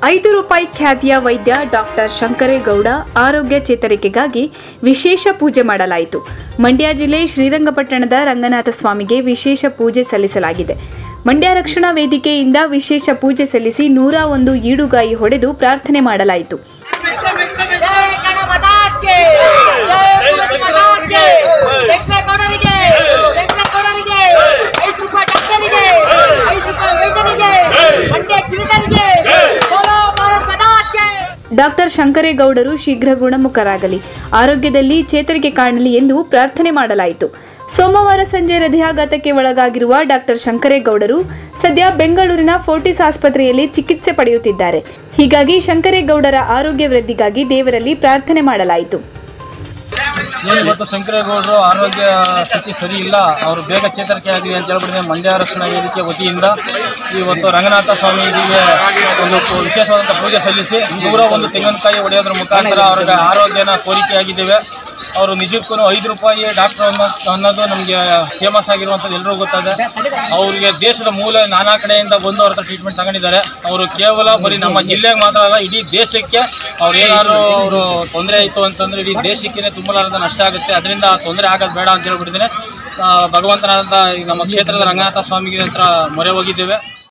5 ರೂಪಾಯಿ ಖ್ಯಾತಿಯ ವೈದ್ಯ ಡಾಕ್ಟರ್ ಶಂಕರೇಗೌಡ ಆರೋಗ್ಯ ಚೇತರಿಕೆಗಾಗಿ ವಿಶೇಷ ಪೂಜೆ ಮಾಡಲಾಯಿತು. ಮಂಡ್ಯ ಜಿಲ್ಲೆ ಶ್ರೀರಂಗಪಟ್ಟಣದ ರಂಗನಾಥ ಸ್ವಾಮಿಗೆ ವಿಶೇಷ ಪೂಜೆ ಸಲ್ಲಿಸಲಾಗಿದೆ. ಮಂಡ್ಯ ರಕ್ಷಣಾ ವೇದಿಕೆಯಿಂದ ವಿಶೇಷ ಪೂಜೆ ಸಲ್ಲಿಸಿ 101 ಈಡುಗಾಯಿ ಹೊಡೆದು ಪ್ರಾರ್ಥನೆ ಮಾಡಲಾಯಿತು. ಡಾಕ್ಟರ್ ಶಂಕರೇಗೌಡರು ಶೀಘ್ರ ಗುಣಮುಖರಾಗಲಿ, ಆರೋಗ್ಯದಲ್ಲಿ ಚೇತರಿಕೆ ಕಾಣಲಿ ಎಂದು ಪ್ರಾರ್ಥನೆ ಮಾಡಲಾಯಿತು. ಸೋಮವಾರ ಸಂಜೆ ಹೃದಯಾಘಾತಕ್ಕೆ ಒಳಗಾಗಿರುವ ಡಾಕ್ಟರ್ ಶಂಕರೇಗೌಡರು ಸದ್ಯ ಬೆಂಗಳೂರಿನ ಫೋರ್ಟಿಸ್ ಆಸ್ಪತ್ರೆಯಲ್ಲಿ ಚಿಕಿತ್ಸೆ ಪಡೆಯುತ್ತಿದ್ದಾರೆ. ಹೀಗಾಗಿ ಶಂಕರೇಗೌಡರ ಆರೋಗ್ಯ ವೃದ್ಧಿಗಾಗಿ ದೇವರಲ್ಲಿ ಪ್ರಾರ್ಥನೆ ಮಾಡಲಾಯಿತು. ಇವತ್ತು ಶಂಕರೇಗೌಡರು ಆರೋಗ್ಯ ಸ್ಥಿತಿ ಸರಿ ಇಲ್ಲ, ಅವರು ಬೇಗ ಚೇತರಿಕೆ ಆಗಲಿ ಅಂತ ಹೇಳ್ಬಿಟ್ಟಿದೆ. ಮಂಡ್ಯ ರಕ್ಷಣಾ ವೇದಿಕೆ ವತಿಯಿಂದ ಇವತ್ತು ರಂಗನಾಥ ಸ್ವಾಮಿಗೆ ಒಂದು ವಿಶೇಷವಾದಂಥ ಪೂಜೆ ಸಲ್ಲಿಸಿ 101 ತೆಂಗಿನಕಾಯಿ ಹೊಡೆಯೋದ್ರ ಮುಖಾಂತರ ಅವರಿಗೆ ಆರೋಗ್ಯನ ಕೋರಿಕೆಯಾಗಿದ್ದೇವೆ. ಅವರು ನಿಜಕ್ಕೂ 5 ರೂಪಾಯಿ ಡಾಕ್ಟರ್ ಅನ್ನೋದು ನಮಗೆ ಫೇಮಸ್ ಆಗಿರುವಂಥದ್ದು ಎಲ್ಲರಿಗೂ ಗೊತ್ತಾದೆ. ಅವರಿಗೆ ದೇಶದ ಮೂಲ ನಾನಾ ಕಡೆಯಿಂದ ಬಂದು ಅವ್ರ ಹತ್ರ ಟ್ರೀಟ್ಮೆಂಟ್ ತಗೊಂಡಿದ್ದಾರೆ. ಅವರು ಕೇವಲ ಬರೀ ನಮ್ಮ ಜಿಲ್ಲೆಗೆ ಮಾತ್ರ ಅಲ್ಲ, ಇಡೀ ದೇಶಕ್ಕೆ ಅವ್ರು ಏನಾದ್ರು ಅವರು ತೊಂದರೆ ಆಯಿತು ಅಂತಂದರೆ ಇಡೀ ದೇಶಕ್ಕೆ ತುಂಬಲಾರದ ನಷ್ಟ ಆಗುತ್ತೆ. ಅದರಿಂದ ತೊಂದರೆ ಆಗೋದು ಬೇಡ ಅಂತ ಹೇಳ್ಬಿಟ್ಟಿದ್ದೇನೆ. ಭಗವಂತನಾದಂಥ ನಮ್ಮ ಕ್ಷೇತ್ರದ ರಂಗನಾಥ ಸ್ವಾಮಿಗೆ ಹತ್ರ ಮೊರೆ ಹೋಗಿದ್ದೇವೆ.